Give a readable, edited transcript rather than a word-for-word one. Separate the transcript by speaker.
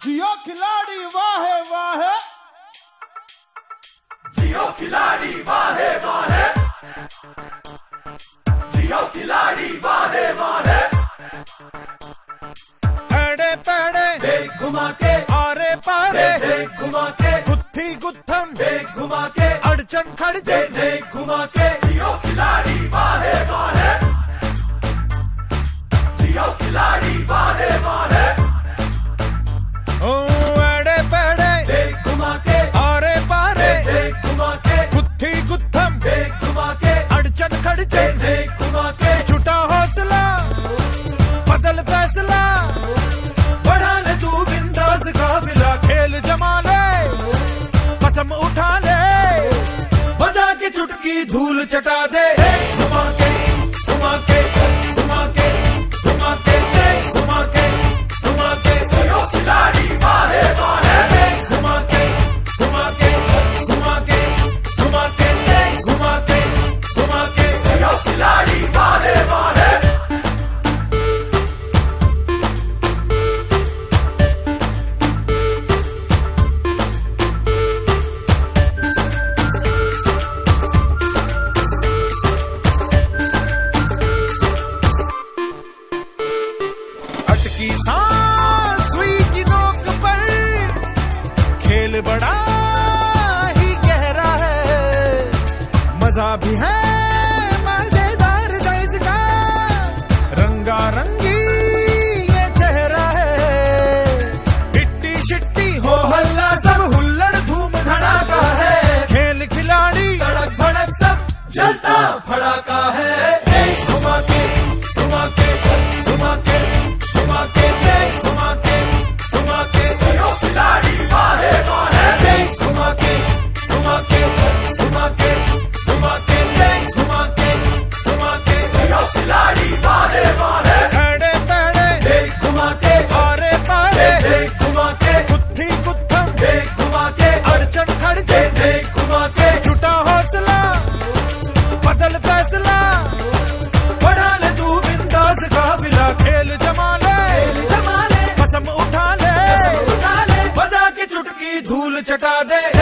Speaker 1: जियो खिलाड़ी वाहे वाहे,
Speaker 2: जियो खिलाड़ी वाहे वाहे, जियो खिलाड़ी वाहे वाहे।
Speaker 1: एड़े पेड़े
Speaker 2: देख घुमा के,
Speaker 1: आरे पारे
Speaker 2: देख घुमा के,
Speaker 1: गुत्थी गुत्थम
Speaker 2: देख घुमा के,
Speaker 1: अड़चन खड़चन
Speaker 2: देख घुमा के। जियो खिलाड़ी वाहे वाहे, जियो खिलाड़ी वाहे वाहे।
Speaker 1: ओ एड़े पेड़े
Speaker 2: देख घुमा के,
Speaker 1: आरे पारे
Speaker 2: देख घुमा के,
Speaker 1: गुत्थी गुत्थम
Speaker 2: देख घुमा के,
Speaker 1: अड़चन खड़चन
Speaker 2: देख घुमा के।
Speaker 1: छुटा हौसला बदल फैसला, बढ़ा ले तू बिंदास काफिला, खेल जमा ले कसम उठा ले, बजा के चुटकी धूल चटा दे।
Speaker 2: घुमा के, घुमा के, घुमा के, घुमा के, घुमा के, घुमा के। जियो खिलाड़ी वाहे वाहे,
Speaker 1: घुमा के घुमा के घुमा के घुमा के घुमा के घुमा के
Speaker 2: जियो खिलाड़ी वाहे वाहे।
Speaker 1: अटकी सांस सुई की नोक पर, खेल बड़ा ही गहरा है, मजा भी है मजेदार साइज का, रंगा रंगी ये चेहरा है, हिट्टी शिट्टी हो हल्ला सब हुल्लड़ धूम धड़ाका है, खेल खिलाड़ी
Speaker 2: तड़क भड़क सब जलता भड़ाका है। घुमा के, घुमा के, घुमा के, घुमा के, घुमा के, घुमा के। जियो खिलाड़ी वाहे वाहे, घुमा के, घुमा के, घुमा के, घुमा के, घुमा के, घुमा के। जियो खिलाड़ी वाहे वाहे,
Speaker 1: एड़े पेड़े
Speaker 2: देख घुमा के,
Speaker 1: आरे पारे
Speaker 2: देख घुमा के,
Speaker 1: गुत्थी गुत्थम
Speaker 2: देख घुमा के,
Speaker 1: अड़चन खड़चन
Speaker 2: देख घुमा के।
Speaker 1: छुटा हौसला बदल फैसला, बढ़ा ले तू बिंदास काफिला, खेल जमा ले
Speaker 2: जमा ले,
Speaker 1: कसम उठा ले,
Speaker 2: उठा ले,
Speaker 1: बजा के चुटकी धूल चटा दे।